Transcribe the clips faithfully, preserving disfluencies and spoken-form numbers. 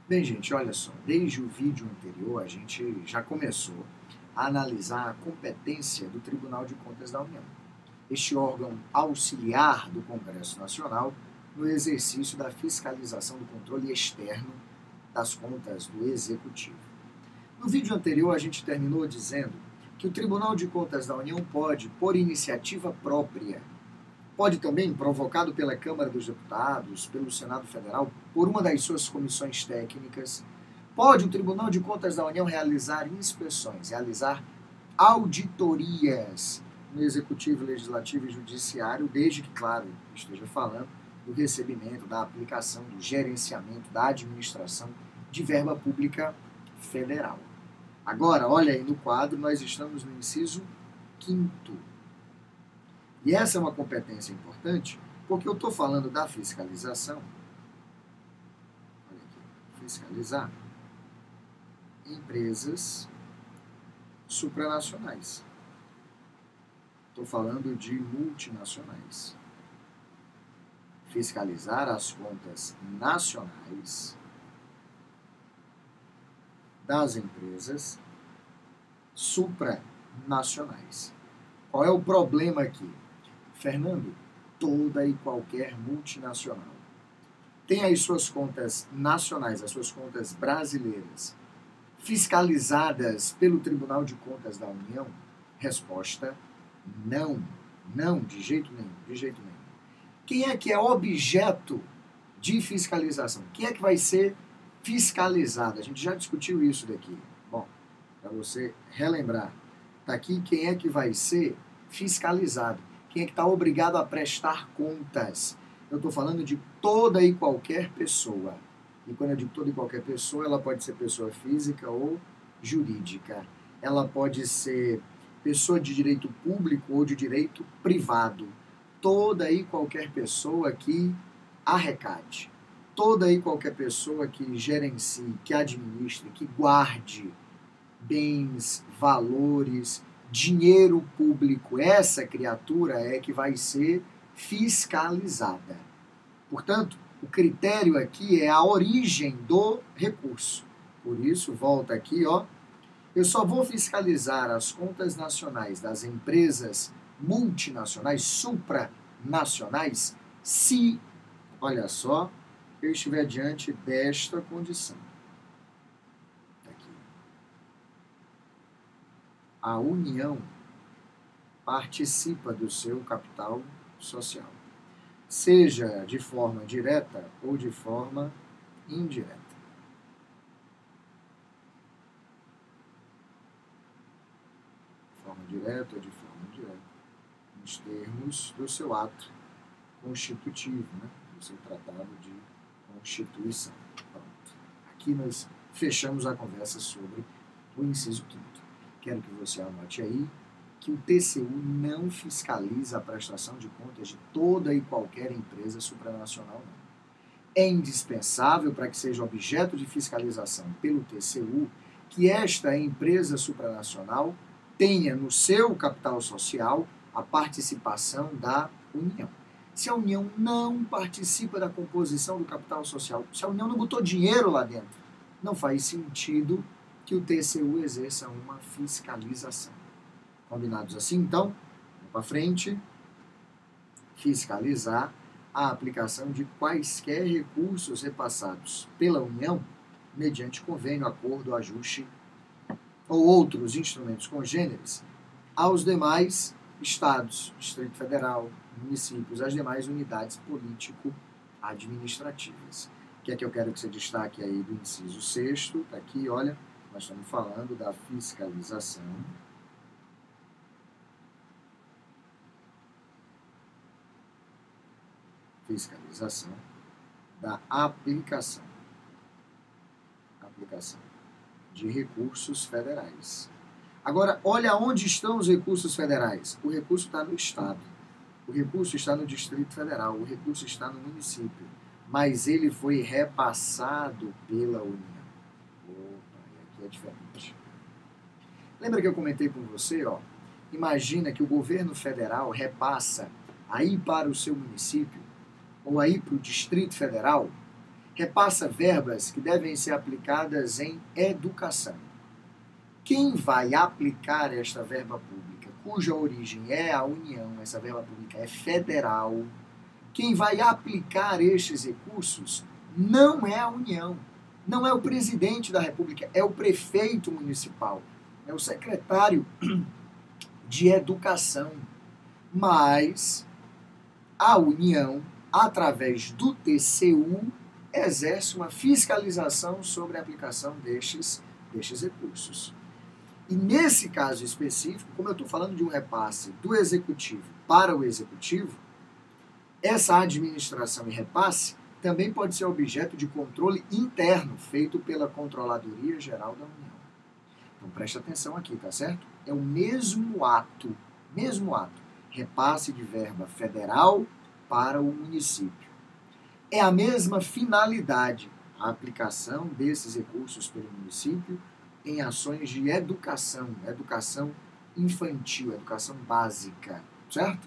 Bem, gente, olha só, desde o vídeo anterior a gente já começou a analisar a competência do Tribunal de Contas da União, este órgão auxiliar do Congresso Nacional no exercício da fiscalização do controle externo das contas do Executivo. No vídeo anterior a gente terminou dizendo que o Tribunal de Contas da União pode, por iniciativa própria, pode também, provocado pela Câmara dos Deputados, pelo Senado Federal, por uma das suas comissões técnicas, pode o Tribunal de Contas da União realizar inspeções, realizar auditorias no Executivo, Legislativo e Judiciário, desde que, claro, esteja falando do recebimento, da aplicação, do gerenciamento, da administração de verba pública federal. Agora, olha aí no quadro, nós estamos no inciso quinto. E essa é uma competência importante, porque eu estou falando da fiscalização. Olha aqui, fiscalizar empresas supranacionais. Estou falando de multinacionais. Fiscalizar as contas nacionais das empresas supranacionais. Qual é o problema aqui? Fernando, toda e qualquer multinacional tem as suas contas nacionais, as suas contas brasileiras, fiscalizadas pelo Tribunal de Contas da União? Resposta, não. Não, de jeito nenhum, de jeito nenhum. Quem é que é objeto de fiscalização? Quem é que vai ser fiscalizado? A gente já discutiu isso daqui. Bom, para você relembrar, está aqui quem é que vai ser fiscalizado. Quem é que está obrigado a prestar contas? Eu estou falando de toda e qualquer pessoa. E quando eu digo toda e qualquer pessoa, ela pode ser pessoa física ou jurídica. Ela pode ser pessoa de direito público ou de direito privado. Toda e qualquer pessoa que arrecade. Toda e qualquer pessoa que gerencie, que administre, que guarde bens, valores, dinheiro público, essa criatura é que vai ser fiscalizada. Portanto, o critério aqui é a origem do recurso. Por isso, volta aqui, ó, eu só vou fiscalizar as contas nacionais das empresas multinacionais, supranacionais, se, olha só, eu estiver diante desta condição. A União participa do seu capital social, seja de forma direta ou de forma indireta. De forma direta ou de forma indireta, nos termos do seu ato constitutivo, né? Do seu tratado de constituição. Pronto. Aqui nós fechamos a conversa sobre o inciso quinto. Quero que você anote aí que o T C U não fiscaliza a prestação de contas de toda e qualquer empresa supranacional, não. É indispensável para que seja objeto de fiscalização pelo T C U que esta empresa supranacional tenha no seu capital social a participação da União. Se a União não participa da composição do capital social, se a União não botou dinheiro lá dentro, não faz sentido que o T C U exerça uma fiscalização. Combinados assim, então, vamos para frente, fiscalizar a aplicação de quaisquer recursos repassados pela União, mediante convênio, acordo, ajuste ou outros instrumentos congêneres, aos demais estados, Distrito Federal, municípios, as demais unidades político-administrativas. O que é que eu quero que você destaque aí do inciso sexto? Está aqui, olha. Nós estamos falando da fiscalização fiscalização da aplicação aplicação de recursos federais. Agora, olha onde estão os recursos federais. O recurso está no Estado, o recurso está no Distrito Federal, o recurso está no município, mas ele foi repassado pela União. É diferente. Lembra que eu comentei com você, ó? Imagina que o governo federal repassa aí para o seu município ou aí para o Distrito Federal repassa verbas que devem ser aplicadas em educação. Quem vai aplicar esta verba pública, cuja origem é a União, essa verba pública é federal, quem vai aplicar estes recursos não é a União, não é o presidente da República, é o prefeito municipal, é o secretário de Educação. Mas a União, através do T C U, exerce uma fiscalização sobre a aplicação destes, destes recursos. E nesse caso específico, como eu estou falando de um repasse do Executivo para o Executivo, essa administração e repasse também pode ser objeto de controle interno feito pela Controladoria Geral da União. Então preste atenção aqui, tá certo? É o mesmo ato, mesmo ato, repasse de verba federal para o município. É a mesma finalidade, a aplicação desses recursos pelo município em ações de educação, educação infantil, educação básica, certo?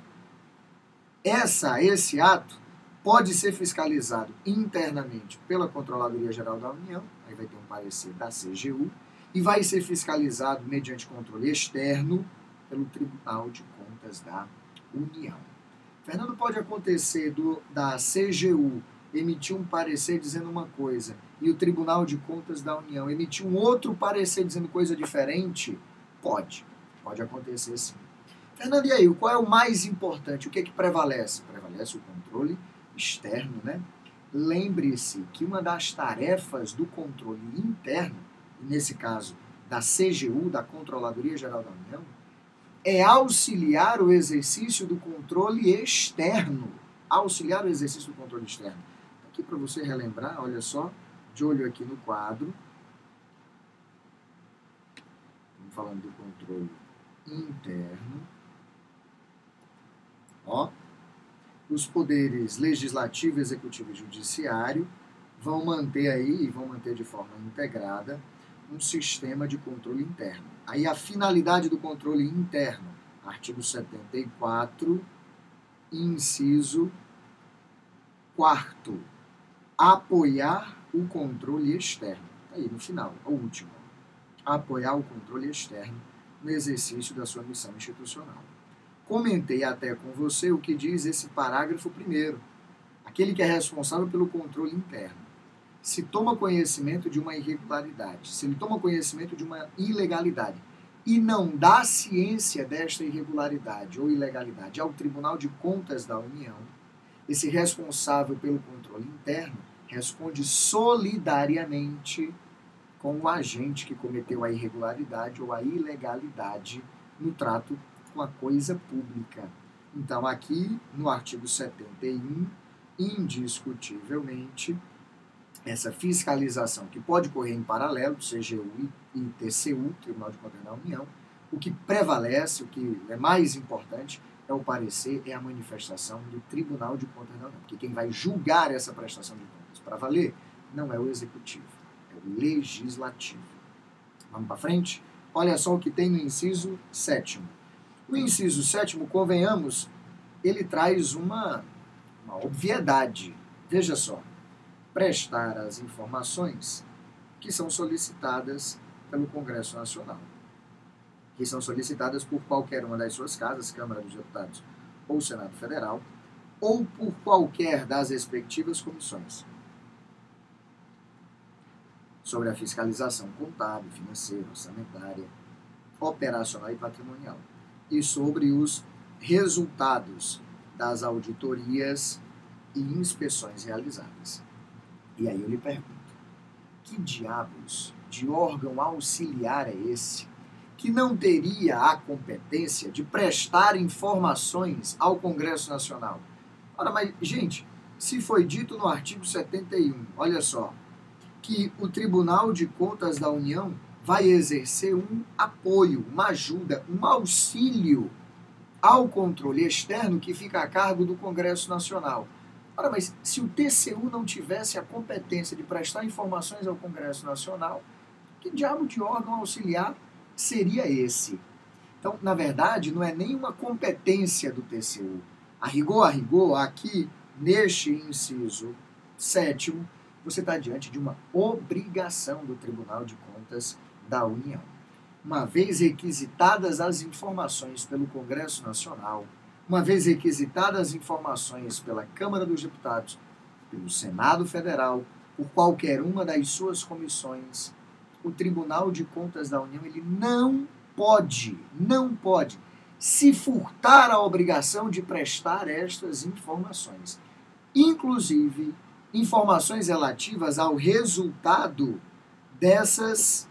Essa, esse ato pode ser fiscalizado internamente pela Controladoria Geral da União, aí vai ter um parecer da C G U, e vai ser fiscalizado mediante controle externo pelo Tribunal de Contas da União. Fernando, pode acontecer do, da C G U emitir um parecer dizendo uma coisa e o Tribunal de Contas da União emitir um outro parecer dizendo coisa diferente? Pode, pode acontecer sim. Fernando, e aí, qual é o mais importante? O que é que prevalece? Prevalece o controle externo, né? Lembre-se que uma das tarefas do controle interno, nesse caso da C G U, da Controladoria Geral da União, é auxiliar o exercício do controle externo. Auxiliar o exercício do controle externo. Aqui para você relembrar, olha só, de olho aqui no quadro. Estamos falando do controle interno. Ó, os poderes legislativo, executivo e judiciário vão manter aí, e vão manter de forma integrada, um sistema de controle interno. Aí a finalidade do controle interno, artigo setenta e quatro, inciso quarto, apoiar o controle externo. Aí no final, o último, apoiar o controle externo no exercício da sua missão institucional. Comentei até com você o que diz esse parágrafo primeiro, aquele que é responsável pelo controle interno. Se toma conhecimento de uma irregularidade, se ele toma conhecimento de uma ilegalidade e não dá ciência desta irregularidade ou ilegalidade ao Tribunal de Contas da União, esse responsável pelo controle interno responde solidariamente com o agente que cometeu a irregularidade ou a ilegalidade no trato com a coisa pública. Então, aqui no artigo setenta e um, indiscutivelmente, essa fiscalização que pode correr em paralelo, C G U e T C U, Tribunal de Contas da União, o que prevalece, o que é mais importante, é o parecer, é a manifestação do Tribunal de Contas da União. Porque quem vai julgar essa prestação de contas para valer não é o Executivo, é o Legislativo. Vamos para frente? Olha só o que tem no inciso sétimo. O inciso sétimo, convenhamos, ele traz uma, uma obviedade. Veja só, prestar as informações que são solicitadas pelo Congresso Nacional, que são solicitadas por qualquer uma das suas casas, Câmara dos Deputados ou Senado Federal, ou por qualquer das respectivas comissões, sobre a fiscalização contábil, financeira, orçamentária, operacional e patrimonial, e sobre os resultados das auditorias e inspeções realizadas. E aí eu lhe pergunto, que diabos de órgão auxiliar é esse que não teria a competência de prestar informações ao Congresso Nacional? Ora, mas, gente, se foi dito no artigo setenta e um, olha só, que o Tribunal de Contas da União vai exercer um apoio, uma ajuda, um auxílio ao controle externo que fica a cargo do Congresso Nacional. Ora, mas se o T C U não tivesse a competência de prestar informações ao Congresso Nacional, que diabo de órgão auxiliar seria esse? Então, na verdade, não é nenhuma competência do T C U. A rigor, a rigor, aqui neste inciso sétimo, você está diante de uma obrigação do Tribunal de Contas da União. Uma vez requisitadas as informações pelo Congresso Nacional, uma vez requisitadas as informações pela Câmara dos Deputados, pelo Senado Federal, por qualquer uma das suas comissões, o Tribunal de Contas da União ele não pode, não pode se furtar a obrigação de prestar estas informações, inclusive informações relativas ao resultado dessas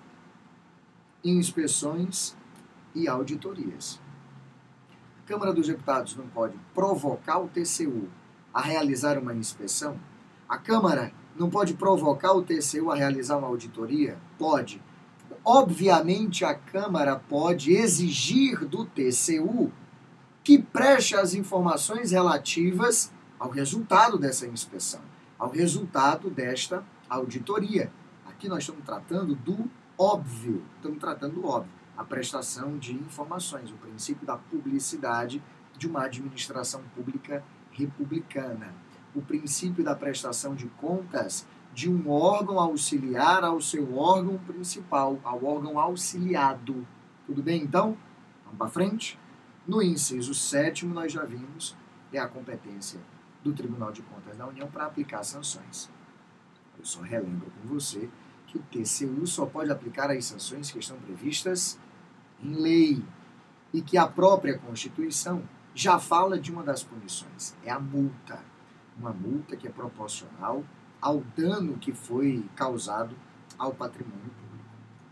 inspeções e auditorias. A Câmara dos Deputados não pode provocar o T C U a realizar uma inspeção? A Câmara não pode provocar o T C U a realizar uma auditoria? Pode. Obviamente, a Câmara pode exigir do T C U que preste as informações relativas ao resultado dessa inspeção, ao resultado desta auditoria. Aqui nós estamos tratando do óbvio, estamos tratando do óbvio, a prestação de informações, o princípio da publicidade de uma administração pública republicana, o princípio da prestação de contas de um órgão auxiliar ao seu órgão principal, ao órgão auxiliado. Tudo bem, então? Vamos para frente? No inciso sétimo, nós já vimos, é a competência do Tribunal de Contas da União para aplicar sanções. Eu só relembro com você que o T C U só pode aplicar as sanções que estão previstas em lei e que a própria Constituição já fala de uma das punições, é a multa. Uma multa que é proporcional ao dano que foi causado ao patrimônio público.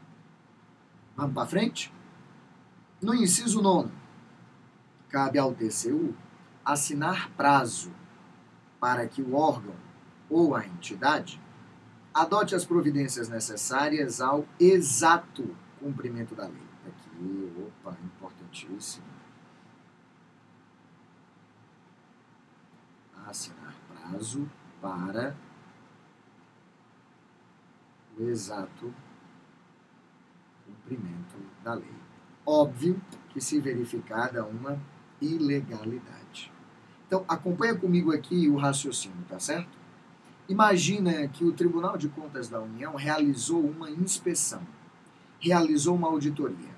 Vamos para frente? No inciso nono, cabe ao T C U assinar prazo para que o órgão ou a entidade adote as providências necessárias ao exato cumprimento da lei. Aqui, opa, importantíssimo. Assinar prazo para o exato cumprimento da lei. Óbvio que se verificada uma ilegalidade. Então, acompanha comigo aqui o raciocínio, tá certo? Imagina que o Tribunal de Contas da União realizou uma inspeção, realizou uma auditoria.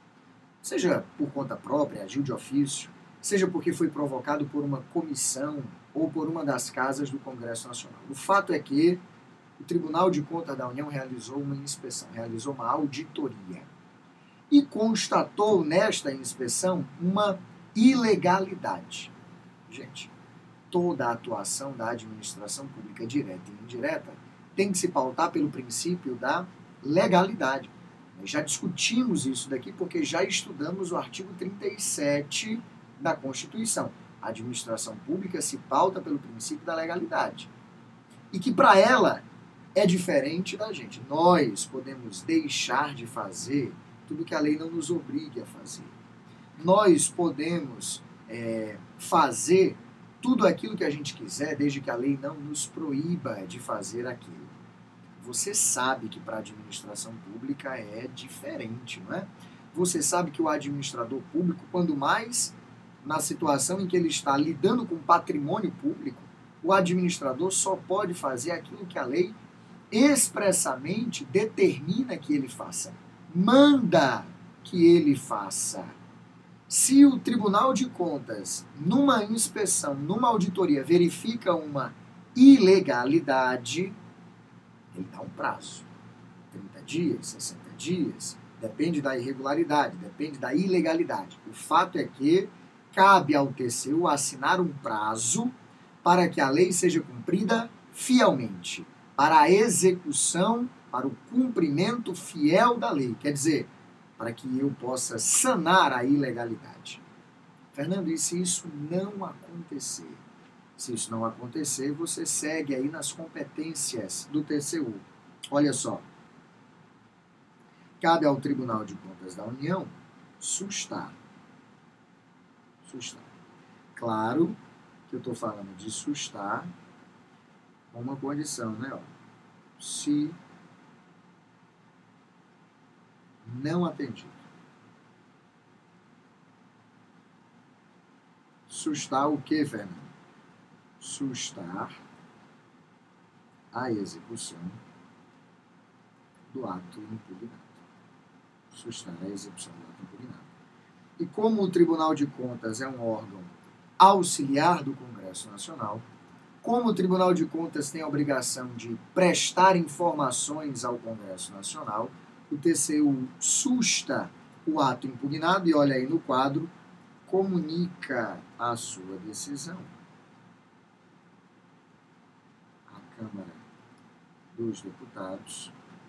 Seja por conta própria, agiu de ofício, seja porque foi provocado por uma comissão ou por uma das casas do Congresso Nacional. O fato é que o Tribunal de Contas da União realizou uma inspeção, realizou uma auditoria e constatou nesta inspeção uma ilegalidade. Gente, toda a atuação da administração pública direta e indireta tem que se pautar pelo princípio da legalidade. Nós já discutimos isso daqui porque já estudamos o artigo trinta e sete da Constituição. A administração pública se pauta pelo princípio da legalidade. E que para ela é diferente da gente. Nós podemos deixar de fazer tudo que a lei não nos obrigue a fazer. Nós podemos é, fazer tudo aquilo que a gente quiser, desde que a lei não nos proíba de fazer aquilo. Você sabe que para a administração pública é diferente, não é? Você sabe que o administrador público, quando mais na situação em que ele está lidando com patrimônio público, o administrador só pode fazer aquilo que a lei expressamente determina que ele faça, manda que ele faça. Se o Tribunal de Contas, numa inspeção, numa auditoria, verifica uma ilegalidade, ele dá um prazo, trinta dias, sessenta dias, depende da irregularidade, depende da ilegalidade. O fato é que cabe ao T C U assinar um prazo para que a lei seja cumprida fielmente, para a execução, para o cumprimento fiel da lei. Quer dizer, para que eu possa sanar a ilegalidade. Fernando, e se isso não acontecer? Se isso não acontecer, você segue aí nas competências do T C U. Olha só. Cabe ao Tribunal de Contas da União sustar. Sustar. Claro que eu estou falando de sustar com uma condição, né? Ó, se não atendido. Sustar o que, Fernando? Sustar a execução do ato impugnado. Sustar a execução do ato impugnado. E como o Tribunal de Contas é um órgão auxiliar do Congresso Nacional, como o Tribunal de Contas tem a obrigação de prestar informações ao Congresso Nacional, o T C U susta o ato impugnado e, olha aí no quadro, comunica a sua decisão à Câmara dos Deputados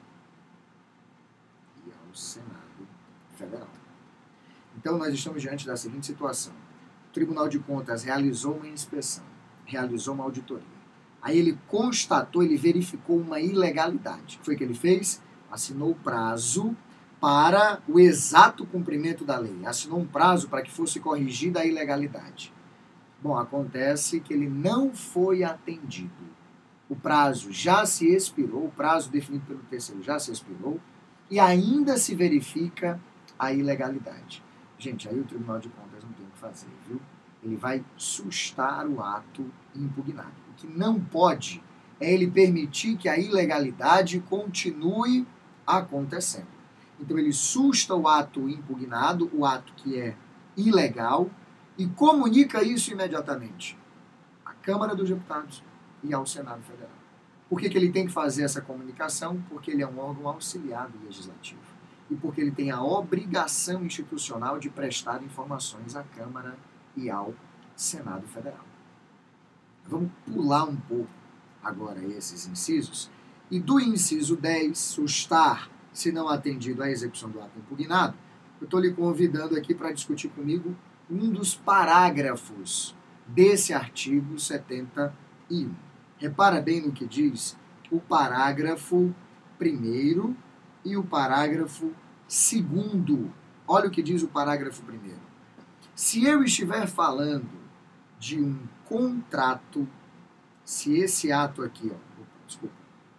e ao Senado Federal. Então, nós estamos diante da seguinte situação. O Tribunal de Contas realizou uma inspeção, realizou uma auditoria. Aí ele constatou, ele verificou uma ilegalidade. O que foi que ele fez? Assinou o prazo para o exato cumprimento da lei. Assinou um prazo para que fosse corrigida a ilegalidade. Bom, acontece que ele não foi atendido. O prazo já se expirou, o prazo definido pelo T C U já se expirou, e ainda se verifica a ilegalidade. Gente, aí o Tribunal de Contas não tem o que fazer, viu? Ele vai sustar o ato impugnado. O que não pode é ele permitir que a ilegalidade continue acontecendo. Então ele susta o ato impugnado, o ato que é ilegal, e comunica isso imediatamente à Câmara dos Deputados e ao Senado Federal. Por que que ele tem que fazer essa comunicação? Porque ele é um órgão auxiliar do Legislativo. E porque ele tem a obrigação institucional de prestar informações à Câmara e ao Senado Federal. Vamos pular um pouco agora esses incisos. E do inciso dez, sustar, se não atendido à execução do ato impugnado, eu estou lhe convidando aqui para discutir comigo um dos parágrafos desse artigo setenta e um. Repara bem no que diz o parágrafo primeiro e o parágrafo segundo. Olha o que diz o parágrafo primeiro. Se eu estiver falando de um contrato, se esse ato aqui, ó, desculpa,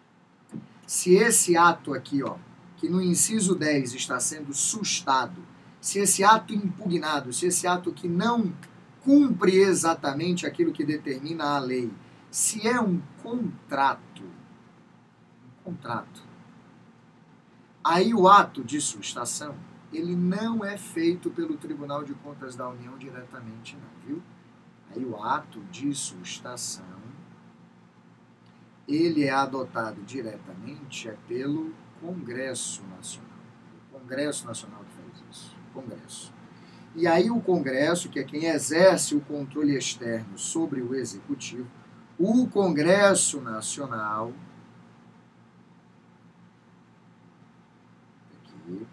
se esse ato aqui, ó, que no inciso dez está sendo sustado, se esse ato impugnado, se esse ato que não cumpre exatamente aquilo que determina a lei, se é um contrato, um contrato, aí o ato de sustação, ele não é feito pelo Tribunal de Contas da União diretamente, não, viu? Aí o ato de sustação, ele é adotado diretamente é pelo Congresso Nacional. O Congresso Nacional que faz isso, o Congresso. E aí o Congresso, que é quem exerce o controle externo sobre o Executivo, o Congresso Nacional, aqui,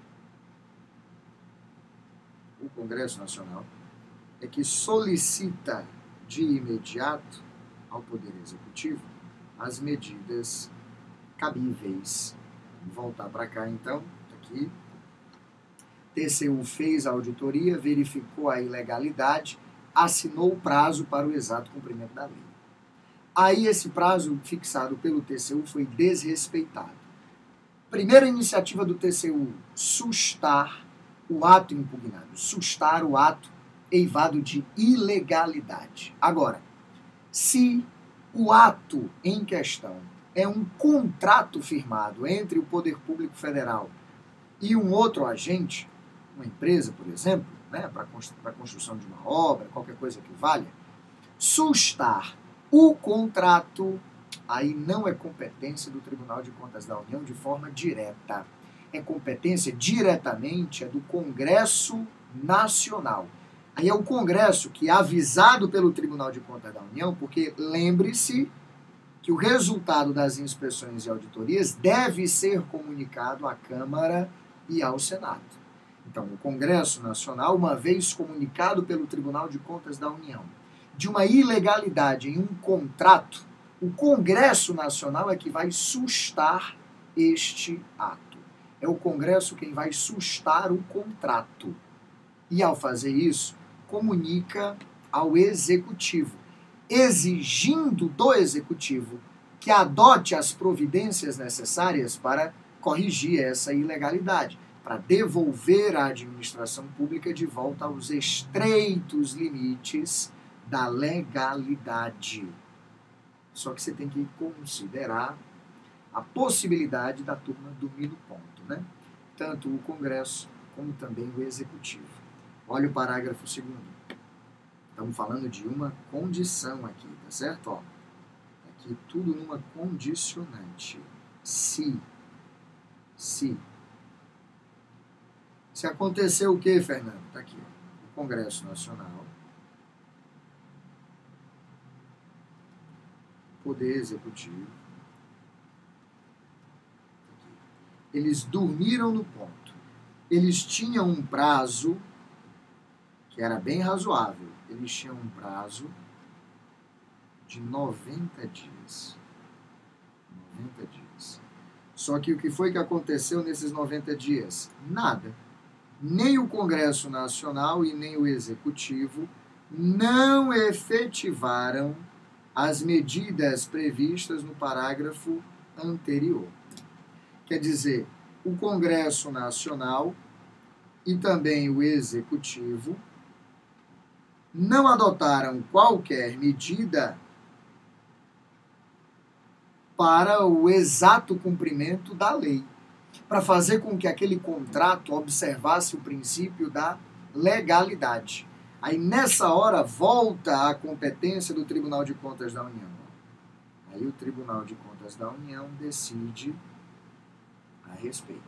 o Congresso Nacional é que solicita de imediato ao Poder Executivo as medidas cabíveis. Vamos voltar para cá então, aqui. T C U fez a auditoria, verificou a ilegalidade, assinou o prazo para o exato cumprimento da lei. Aí esse prazo fixado pelo T C U foi desrespeitado. Primeira iniciativa do T C U, sustar o ato impugnado, sustar o ato eivado de ilegalidade. Agora, se o ato em questão é um contrato firmado entre o Poder Público Federal e um outro agente, uma empresa, por exemplo, né, para a construção de uma obra, qualquer coisa que valha, sustar o contrato, aí não é competência do Tribunal de Contas da União de forma direta. É competência diretamente é do Congresso Nacional. Aí é o Congresso que, avisado pelo Tribunal de Contas da União, porque lembre-se que o resultado das inspeções e auditorias deve ser comunicado à Câmara e ao Senado. Então, o Congresso Nacional, uma vez comunicado pelo Tribunal de Contas da União de uma ilegalidade em um contrato, o Congresso Nacional é que vai sustar este ato. É o Congresso quem vai sustar o contrato. E, ao fazer isso, comunica ao Executivo, exigindo do Executivo que adote as providências necessárias para corrigir essa ilegalidade, para devolver a administração pública de volta aos estreitos limites da legalidade. Só que você tem que considerar a possibilidade da turma dormir no ponto, né? Tanto o Congresso como também o Executivo. Olha o parágrafo segundo. Estamos falando de uma condição aqui, tá certo? Ó, aqui tudo numa condicionante. Se, se. Se acontecer o que, Fernando? Está aqui, ó, o Congresso Nacional, Poder Executivo, eles dormiram no ponto. Eles tinham um prazo que era bem razoável. Eles tinham um prazo de noventa dias. noventa dias. Só que o que foi que aconteceu nesses noventa dias? Nada. Nem o Congresso Nacional e nem o Executivo não efetivaram as medidas previstas no parágrafo anterior. Quer dizer, o Congresso Nacional e também o Executivo não adotaram qualquer medida para o exato cumprimento da lei, para fazer com que aquele contrato observasse o princípio da legalidade. Aí, nessa hora, volta a competência do Tribunal de Contas da União. Aí o Tribunal de Contas da União decide a respeito.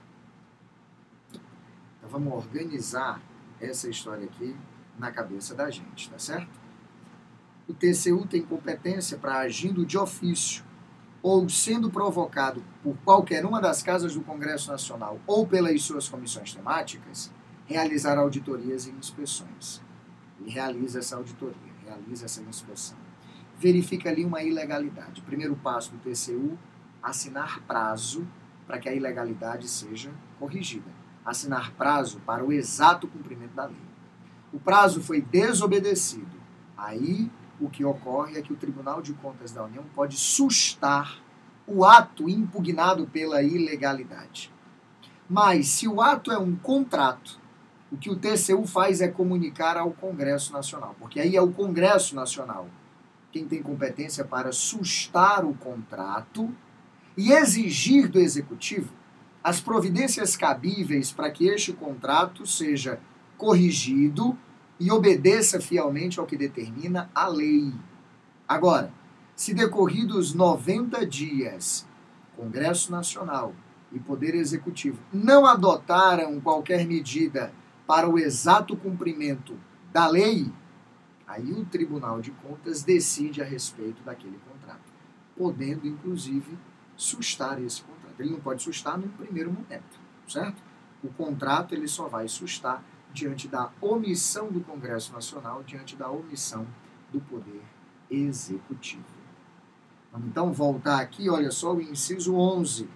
Então, vamos organizar essa história aqui na cabeça da gente, tá certo? O T C U tem competência para, agindo de ofício ou sendo provocado por qualquer uma das casas do Congresso Nacional ou pelas suas comissões temáticas, realizar auditorias e inspeções. Ele realiza essa auditoria, realiza essa inspeção. Verifica ali uma ilegalidade. Primeiro passo do T C U, assinar prazo para que a ilegalidade seja corrigida. Assinar prazo para o exato cumprimento da lei. O prazo foi desobedecido. Aí, o que ocorre é que o Tribunal de Contas da União pode sustar o ato impugnado pela ilegalidade. Mas, se o ato é um contrato, o que o T C U faz é comunicar ao Congresso Nacional, porque aí é o Congresso Nacional quem tem competência para sustar o contrato e exigir do Executivo as providências cabíveis para que este contrato seja corrigido e obedeça fielmente ao que determina a lei. Agora, se decorridos noventa dias, Congresso Nacional e Poder Executivo não adotaram qualquer medida para o exato cumprimento da lei, aí o Tribunal de Contas decide a respeito daquele contrato, podendo, inclusive, sustar esse contrato. Ele não pode sustar no primeiro momento, certo? O contrato ele só vai sustar diante da omissão do Congresso Nacional, diante da omissão do Poder Executivo. Vamos então voltar aqui, olha só o inciso onze.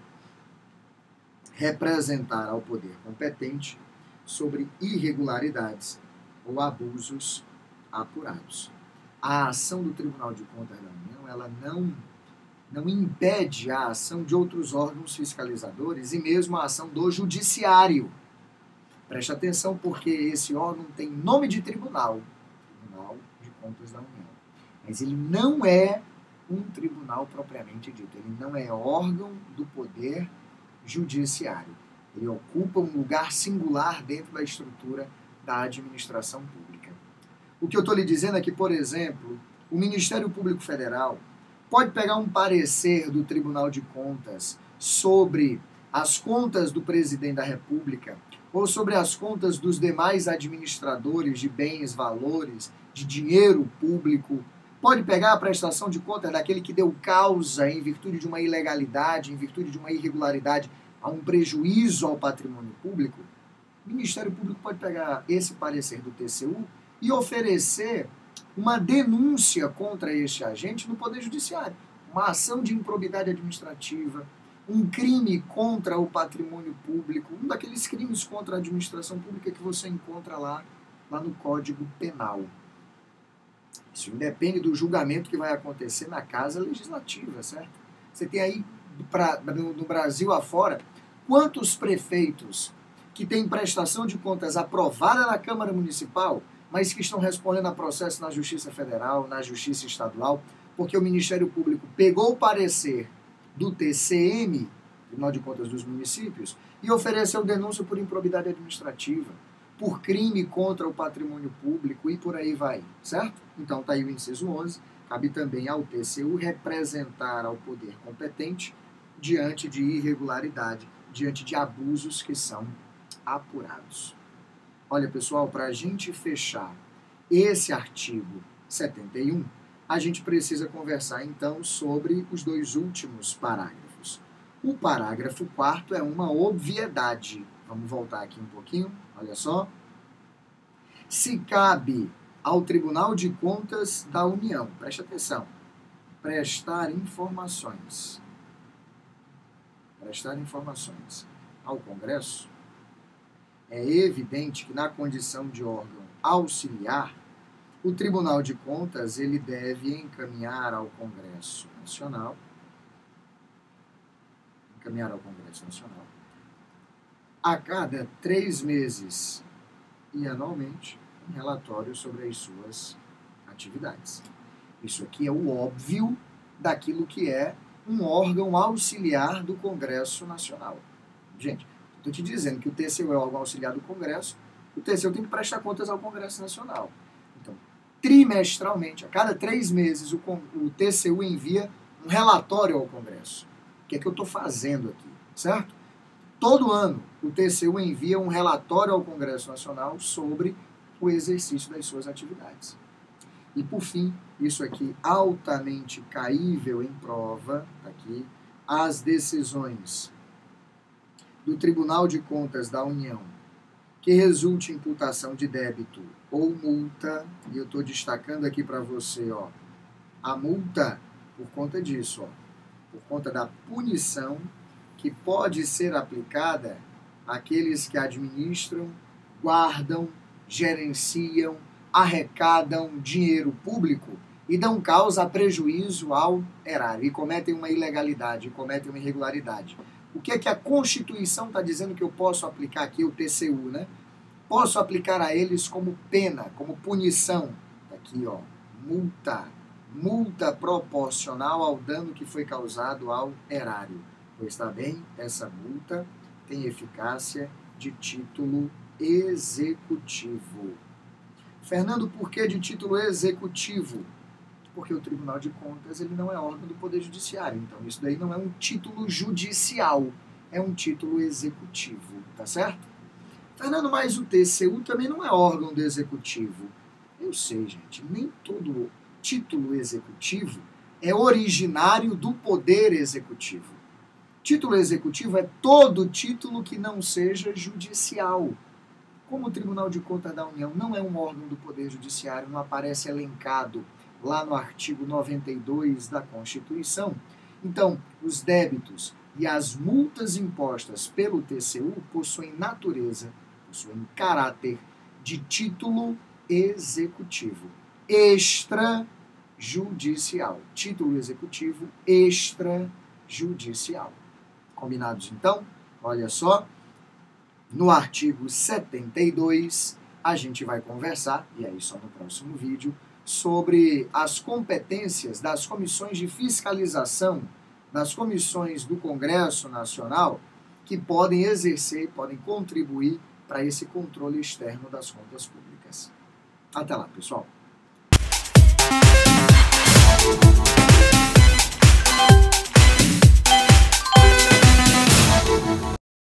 Representar ao poder competente sobre irregularidades ou abusos apurados. A ação do Tribunal de Contas da União, ela não, não impede a ação de outros órgãos fiscalizadores e mesmo a ação do Judiciário. Preste atenção porque esse órgão tem nome de tribunal, Tribunal de Contas da União. Mas ele não é um tribunal propriamente dito, ele não é órgão do Poder Judiciário. Ele ocupa um lugar singular dentro da estrutura da administração pública. O que eu estou lhe dizendo é que, por exemplo, o Ministério Público Federal pode pegar um parecer do Tribunal de Contas sobre as contas do presidente da República ou sobre as contas dos demais administradores de bens, valores, de dinheiro público. Pode pegar a prestação de contas daquele que deu causa em virtude de uma ilegalidade, em virtude de uma irregularidade, a um prejuízo ao patrimônio público. O Ministério Público pode pegar esse parecer do T C U e oferecer uma denúncia contra este agente no Poder Judiciário. Uma ação de improbidade administrativa, um crime contra o patrimônio público, um daqueles crimes contra a administração pública que você encontra lá, lá no Código Penal. Isso independe do julgamento que vai acontecer na Casa Legislativa, certo? Você tem aí, pra, no, no Brasil afora, quantos prefeitos que têm prestação de contas aprovada na Câmara Municipal, mas que estão respondendo a processo na Justiça Federal, na Justiça Estadual, porque o Ministério Público pegou o parecer do T C M, Tribunal de Contas dos Municípios, e ofereceu denúncia por improbidade administrativa, por crime contra o patrimônio público e por aí vai, certo? Então está aí o inciso onze, cabe também ao T C U representar ao poder competente diante de irregularidade, diante de abusos que são apurados. Olha, pessoal, para a gente fechar esse artigo setenta e um, a gente precisa conversar, então, sobre os dois últimos parágrafos. O parágrafo quarto é uma obviedade. Vamos voltar aqui um pouquinho, olha só. Se cabe ao Tribunal de Contas da União, preste atenção, prestar informações, prestar informações ao Congresso, é evidente que na condição de órgão auxiliar, o Tribunal de Contas ele deve encaminhar ao Congresso Nacional, encaminhar ao Congresso Nacional, a cada três meses e anualmente, um relatório sobre as suas atividades. Isso aqui é o óbvio daquilo que é um órgão auxiliar do Congresso Nacional. Gente, estou te dizendo que o T C U é o órgão auxiliar do Congresso, o T C U tem que prestar contas ao Congresso Nacional. Então, trimestralmente, a cada três meses, o, o T C U envia um relatório ao Congresso. O que é que eu estou fazendo aqui, certo? Todo ano, o T C U envia um relatório ao Congresso Nacional sobre o exercício das suas atividades. E, por fim, isso aqui altamente caível em prova, aqui, as decisões do Tribunal de Contas da União que resulte em imputação de débito ou multa, e eu estou destacando aqui para você, ó, a multa por conta disso, ó, por conta da punição que pode ser aplicada àqueles que administram, guardam, gerenciam, arrecadam dinheiro público e dão causa a prejuízo ao erário, e cometem uma ilegalidade, cometem uma irregularidade. O que é que a Constituição está dizendo que eu posso aplicar aqui, o T C U, né? Posso aplicar a eles como pena, como punição. Aqui, ó, multa. Multa proporcional ao dano que foi causado ao erário. Pois está bem, essa multa tem eficácia de título executivo. Fernando, por que de título executivo? Porque o Tribunal de Contas ele não é órgão do Poder Judiciário. Então, isso daí não é um título judicial, é um título executivo, tá certo? Fernando, mas o T C U também não é órgão do Executivo. Eu sei, gente, nem todo título executivo é originário do Poder Executivo. Título executivo é todo título que não seja judicial. Como o Tribunal de Contas da União não é um órgão do Poder Judiciário, não aparece elencado lá no artigo noventa e dois da Constituição, então os débitos e as multas impostas pelo T C U possuem natureza, possuem caráter de título executivo, extrajudicial. Título executivo extrajudicial. Combinados então? Olha só, no artigo setenta e dois a gente vai conversar, e aí só no próximo vídeo, sobre as competências das comissões de fiscalização, das comissões do Congresso Nacional, que podem exercer, podem contribuir para esse controle externo das contas públicas. Até lá, pessoal!